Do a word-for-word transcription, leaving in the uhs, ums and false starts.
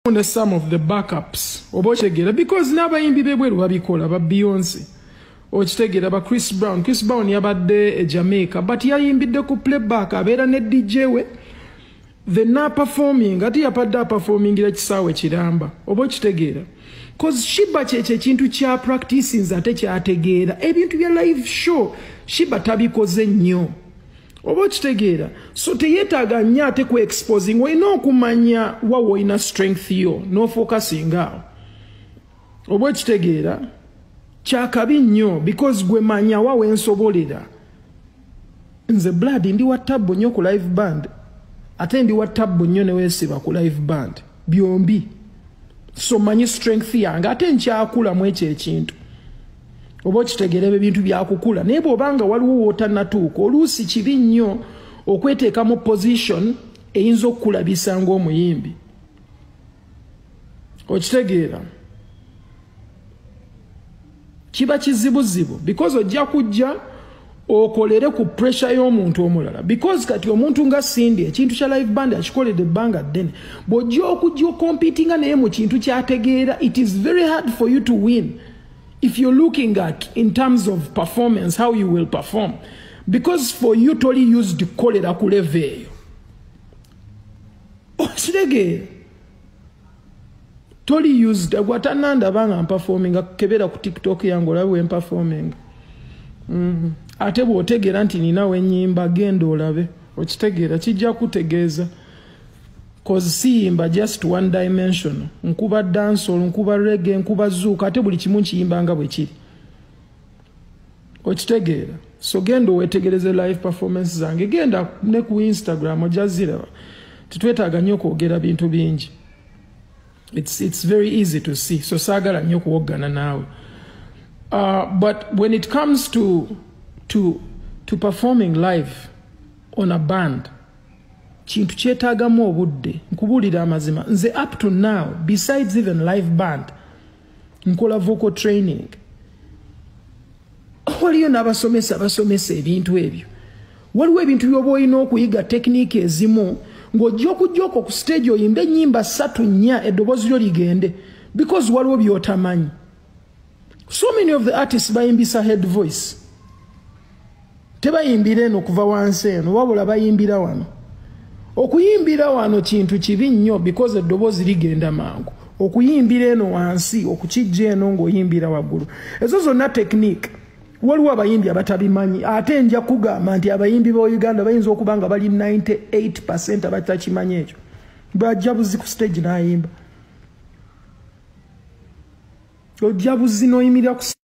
on some of the backups obochegera because n'abayimbi bebweru babikola ba Beyonce ochitegera ba Chris Brown Chris Brown yabadde e Jamaica but yayimbidde ku playback abeera ne D J we the na performing ati yapadde performing ira kisawe kiramba obochitegera cause Sheebah cheche kintu kya practicing ate kyategeera ebintu bya live show Sheebah tabikoze nnyo obochitegera so teyetaaga nnyo ate ku exposing olina okumanya wawo olina strength yo no focusing awo obochitegera kyakabi nnyo because gwe manya wawo ensobolera nze blood ndi wa tabbo nnyo ku live band ate ndi wa tabbo nnyo ne weesiba ku live band byombi so manyi strength yange ate nkyakula mu ekyo ekintu oba okitegeera ebintu byakukula naye bw'obanga waliwo wootanatuuka oluusi kibi nnyo okweteeka mu position eyinza okukulabisa ng'omuyimbi okitegeera kiba kizibuzibu because ojja kujja okolere ku pressure y'omuntu omulala because kati omuntu nga Cindy ekintu kya live band akikoledde ebbanga ddene bw'ojja okujja okompitinga naye mu kintu kyategeera it is very hard for you to win if you're looking at in terms of performance how you will perform because for you toli used to kolera ku level eyo okitegeera toli used agwatananda banga performing akebera ku TikTok yangu lawe performing mhm ate bw'otegeera nti ninawe ennyimba genda olabe okitegeera kijja kutegeeza cause siyimba just one dimension nkuba dancehall nkuba reggae nkuba zuuka ate buli kimu nkiyimba nga bwe kiri okitegeera so genda owetegereze live performance zange genda ne ku Instagram ojaziraba tetwetaaga nnyo kwogera bintu bingi it's, it's very easy to see so saagala nnyo kuwoggana naawe uh, but when it comes to to to performing live on a band kintu kyetaagamu obudde nkubuulira amazima nze up to now besides even live band nkola vocal training waliyo n'abasomesa abasomesa ebintu ebyo waliwo ebintu byoba olina okuyiga tekiniki ezimu ng'ojja okujjako ku stage oyimba ennyimba ssatu nnya eddoboozi lyo ligende because waliwo by'otamanyi so many of the artists bayimbisa head voice tebayimbira eno kuva wansi eno wabula bayimbira wano okuyimbira wano kintu kibi nnyo because eddoboozi ligenda mangu okuyimbira eno wansi okukijja eno ng'oyimbira waggulu ezo zonna technique waliwo abayimbi abatabimanyi ate nja kugamba nti abayimbi ba Uganda bayinza okuba nga bali ninety-eight percent abatakimanyi ekyo bajja buzi ku stage n'ayimba ojja buzi n'oyimirira ku